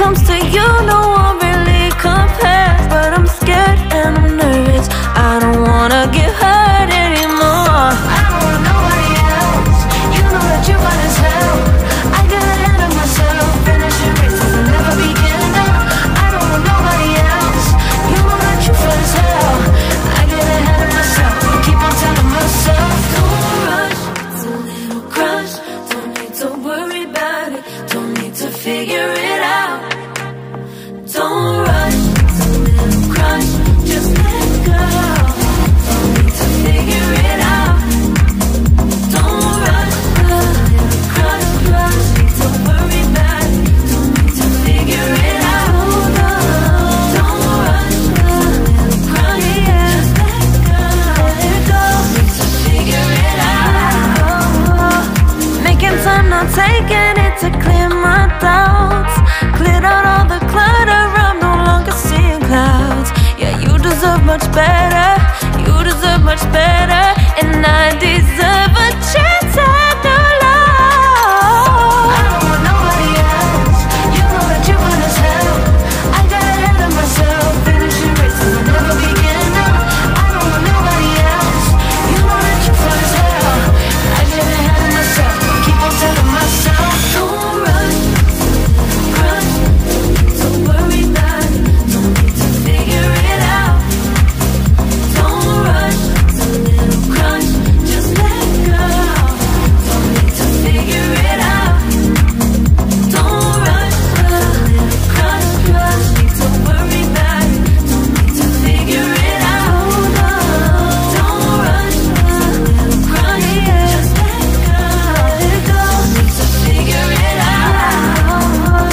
comes to you, no one really compares. But I'm scared and I'm nervous, I don't wanna get hurt anymore. I don't want nobody else, you know that you fine as hell. I get ahead of myself, finishing races and never begin up. I don't want nobody else, you know that you fine as hell. I get ahead of myself, keep on telling myself, don't rush, it's a little crush. Don't need to worry about it, don't need to figure it out. Don't rush, it's a little crush, just let go. Don't need to figure it out. Don't rush, a little crush, crush. Need to worry about it, don't need to figure it out. Don't rush, a little crush, just let go. Need to figure it out. Making time, not taking it to clear my doubts. Cleared out all the clutter, I'm no longer seeing clouds. Yeah, you deserve much better, you deserve much better. And I deserve a chance at new love. I don't want nobody else, you know that you fine as hell. I got ahead of myself, finishing races and never begin up. I don't want nobody else, you know that you fine as hell. I get ahead of myself, keep on telling myself, don't rush, crush. Don't worry about it, don't need to figure it out. Don't rush, it's a little crush, just let go. Don't need to figure it out. Don't rush, a little crush, crush. Need to worry about it, don't need to figure it out. Don't rush, a little crush, just let go. Need to figure it out.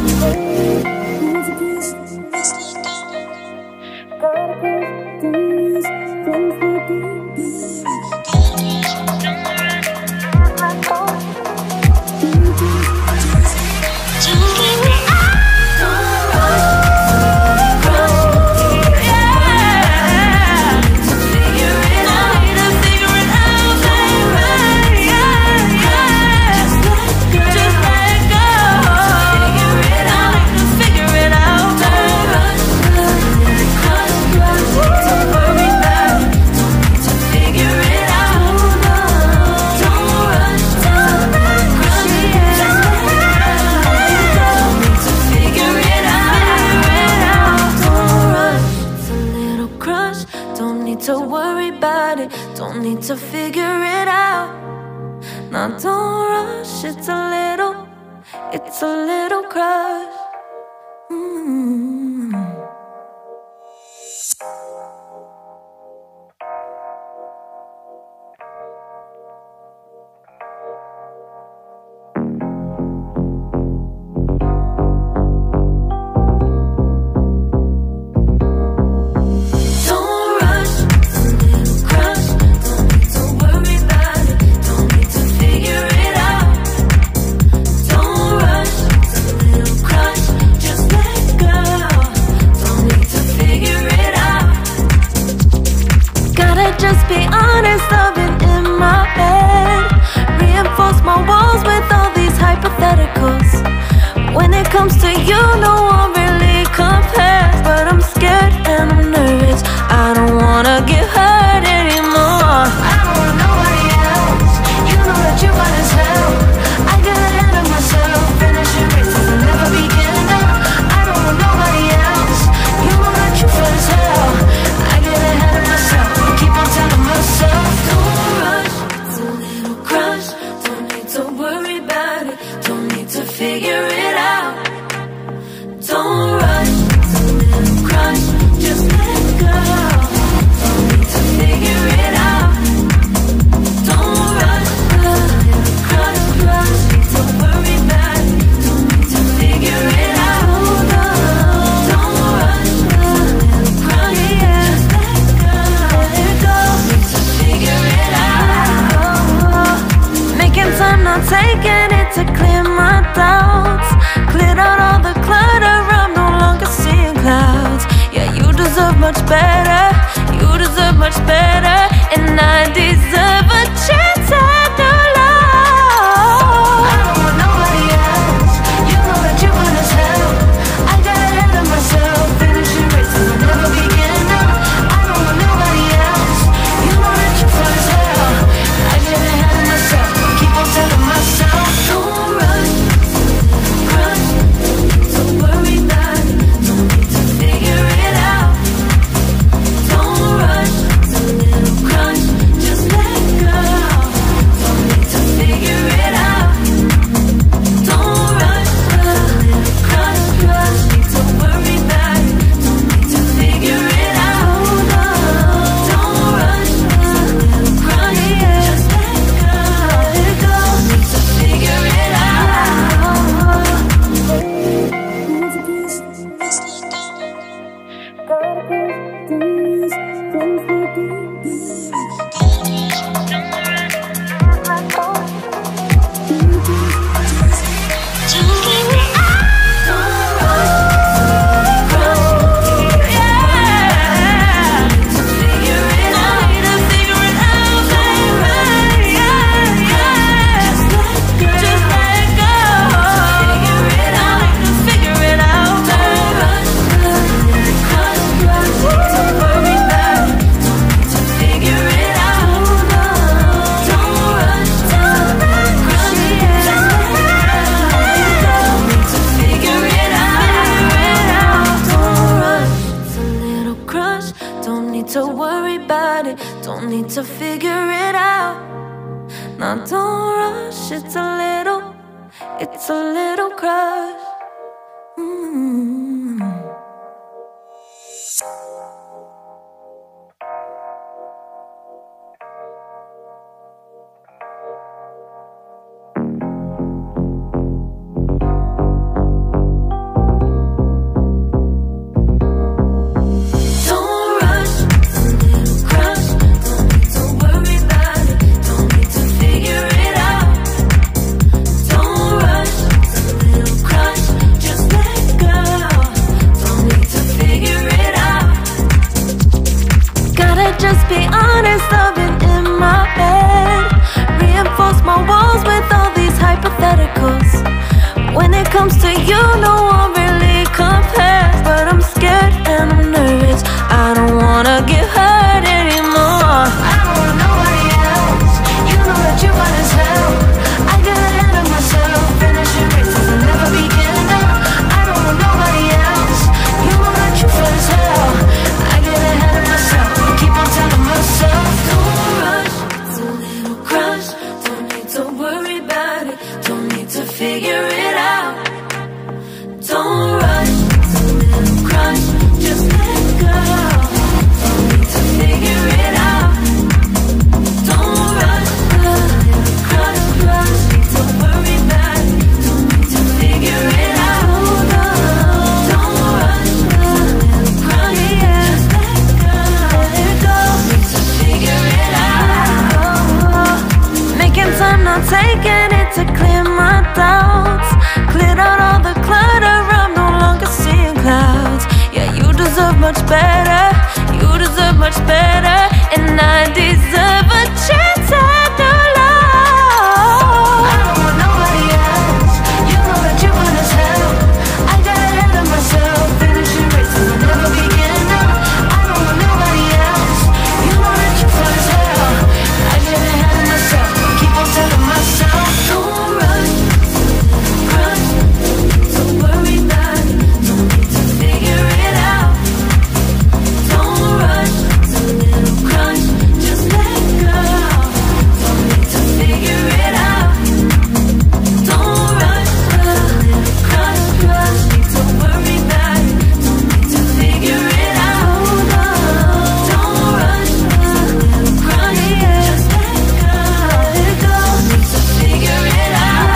Don't need to worry about it, don't need to figure it out. Now don't rush, it's a little crush. Just be honest, I've been in my head. Reinforce my walls with all these hypotheticals. When it comes to you, no one really compares. But I'm scared and I'm nervous, I don't wanna get hurt anymore. I don't want nobody else, you know that you fine as hell. I get ahead of myself, finishing races and never begin up. I don't want nobody else, you know that you fine as hell. I get ahead of myself, keep on telling myself, don't rush, it's a little crush. Don't need to worry about it, don't need to figure it out. Don't rush, it's a little crush, just let go. Don't need to figure it out. Don't rush, a little crush, crush. Need to worry about it, don't need to figure it out. Don't rush, a little crush, just let go. Need to figure it out. Making time, not taking it to clear my doubts. Cleared out all the clutter, I'm no longer seeing clouds. Yeah, you deserve much better, you deserve much better. And I deserve a chance at new love. I don't want nobody else, you know that you fine as hell. Now don't rush, it's a little crush. Just be honest, I've been in my head. Reinforce my walls with all these hypotheticals. When it comes to you, no one really compares. But I'm scared and I'm nervous, I don't wanna get hurt anymore. I don't want nobody else. You know that you got as hell. I get ahead of myself, finishing races and never beginning up. I don't want nobody else. You know that you feel as hell. I get ahead of myself, keep on telling myself, don't rush, it's a little crush. Don't need to worry about it, don't need to figure it out. Don't rush, it's a little crush. Just let go, don't need to figure it out. Don't rush, a little crush. Need to worry about it, don't need to figure it out. Don't rush, a little crush. Just let go, need to figure it out. Making time, not taking it to clear my doubts. Cleared out all the clutter, I'm no longer seeing clouds. Yeah, you deserve much better, you deserve much better. And I deserve a chance at new love. I don't want nobody else. You know that you want as hell. I got ahead of myself, finishing races and never beginning up. I don't want nobody else. You know that you feel as hell. I get ahead of myself, keep on telling myself, don't rush, crush. Don't worry about it, don't need to figure it out. Don't rush, it's a little crush. Just let go, don't need to figure it out. Don't rush, a little crush. Need to worry about it, don't need to figure it out. Don't rush, a little crush. Just let go, need to figure it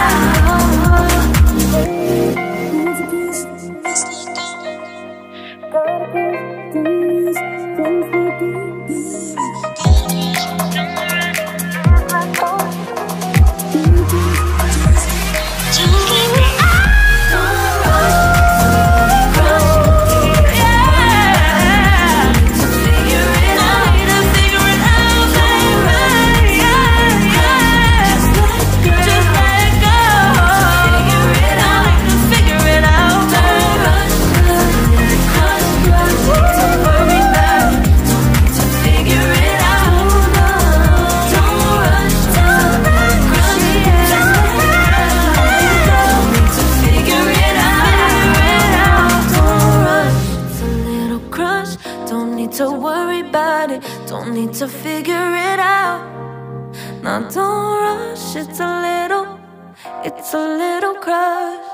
to worry about it, don't need to figure it out. Now don't rush, it's a little crush.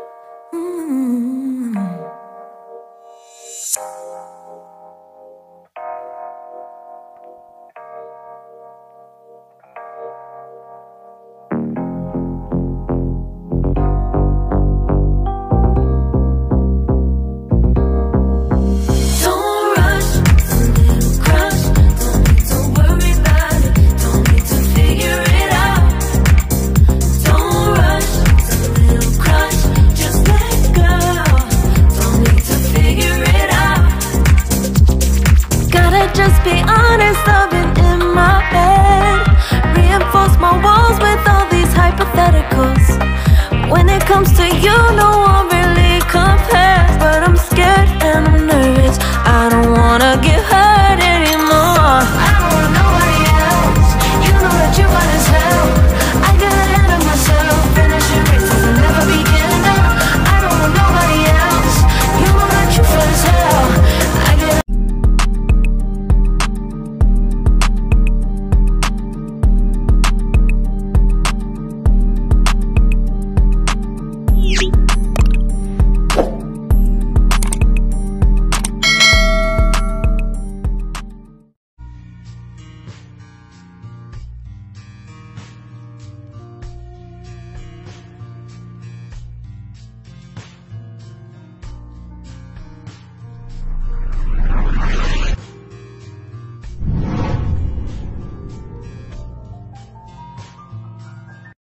Just be honest, I've been in my head. Reinforce my walls with all these hypotheticals. When it comes to you, no one really compares. But I'm scared and I'm nervous, I don't wanna get